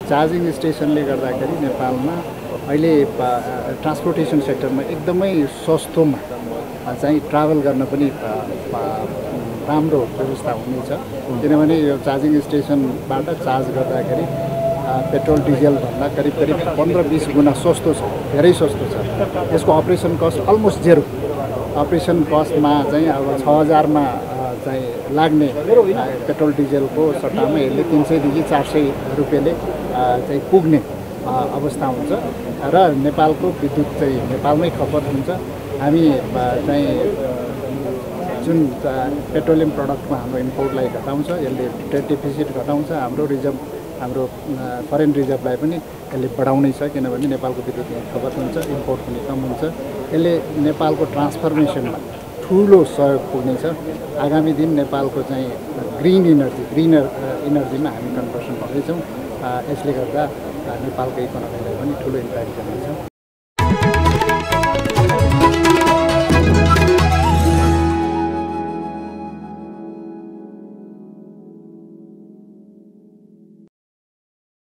charging स्टेसनले गर्दाखेरि नेपालमा अहिले ट्रान्सपोर्टेसन सेक्टरमा एकदमै सस्तोमा चाहिँ ट्राभल गर्न पनि राम्रो व्यवस्था हुनेछ किनभने यो चार्जिङ स्टेसनबाट चार्ज गर्दाखेरि पेट्रोल डिजलभन्दा करिब 15-20 गुणा सस्तो छ धेरै सस्तो छ यसको operation cost almost zero operation कस्टमा चाहिँ अब 6000 मा चाहिँ लाग्ने पेट्रोल डिजलको सट्टामा यसले 300 देखि 400 रुपैयाँले चाहिँ पुग्ने अवस्था हुन्छ र नेपालको विद्युत चाहिँ नेपालमै खपत हुन्छ हामी चाहिँ जुन पेट्रोलियम प्रडक्टमा हाम्रो इम्पोर्टलाई घटाउँछ यसले ट्रेड डेफिसिट घटाउँछ हाम्रो फरेन रिजर्भलाई पनि यसले बढाउनै छ किनभने नेपालको विद्युत खपत हुन्छ इम्पोर्ट पनि कम हुन्छ यसले नेपालको ट्रान्सफर्मेसनमा ठुलो सहयोग पुग्नेछ आगामी दिन नेपालको चाहिँ ग्रिनर इनर्जीमा हामी कन्भर्सन गर्दैछौँ यसले गर्दा नेपालको इकोनोमीलाई पनि ठुलो इम्प्याक्ट गर्नेछ